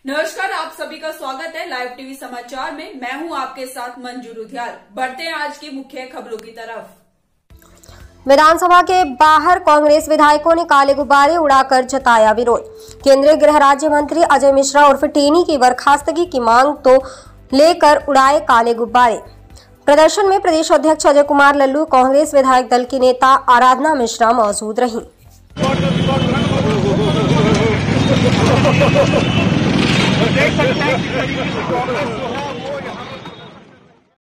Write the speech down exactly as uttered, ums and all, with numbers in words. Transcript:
नमस्कार, आप सभी का स्वागत है लाइव टीवी समाचार में। मैं हूं आपके साथ मंजू रुधियाल। बढ़ते हैं आज की मुख्य खबरों की तरफ। विधानसभा के बाहर कांग्रेस विधायकों ने काले गुब्बारे उड़ाकर जताया विरोध। केंद्रीय गृह राज्य मंत्री अजय मिश्रा उर्फ टेनी की बर्खास्तगी की मांग तो लेकर उड़ाए काले गुब्बारे। प्रदर्शन में प्रदेश अध्यक्ष अजय कुमार लल्लू, कांग्रेस विधायक दल की नेता आराधना मिश्रा मौजूद रहीं। देख सकते हैं